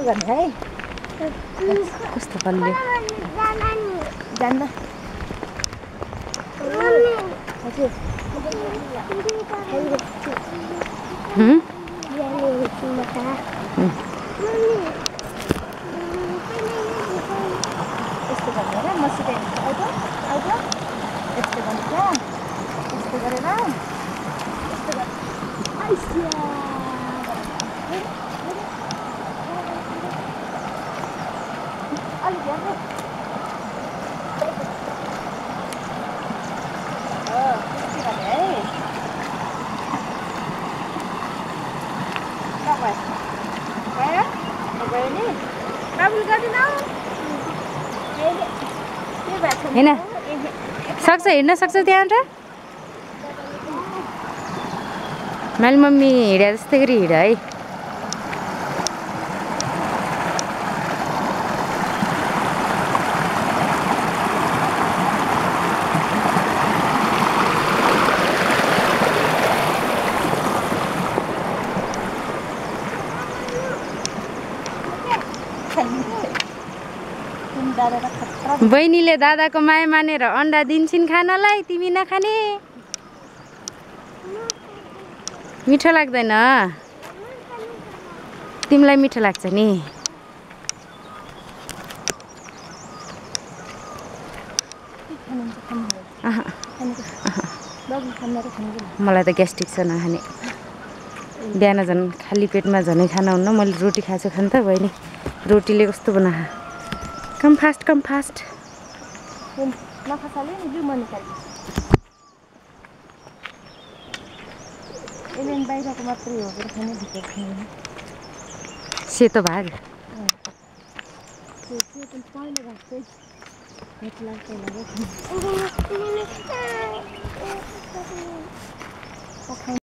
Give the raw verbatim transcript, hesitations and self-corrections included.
गर्ने है कस्तो बल्यो जान्न हजुर हम्म यस्तो गरेर म सिकाइदिन्छु आउँछ आउँछ यस्तो गर्नु क्या यस्तो गरेर यस्तो गरेर आइसिया अलिक हेर्नु हो त्यस्तै गर्ने है नभए भयो भयो नि बाबुल गर्दिन हैन सक्छ हिँड्न सक्छ त्यहाँबाट मैले मम्मी हिँडे जस्तै गरी हिँड है बहिनीले दादाको माया मानेर अन्डा दिन्छन् खानलाई तिमी नखाने मिठो लाग्दैन तिमीलाई मिठो लाग्छ नि मलाई त ग्यास्ट्रिक छ नखाने बिहान झन् खाली पेटमा झनै खान हुन्न मैले रोटी खाएको खान त बहिनी रोटीले कस्तो बना कम फास्ट कम फास्ट नखसाले नि जिउ मनी खाइ एलियन बाहिरको मात्रै हो कि खाने भित्र खाने सेतो भाग त्यो त्यो पहिलो भाग चाहिँ मिठो लाग्छ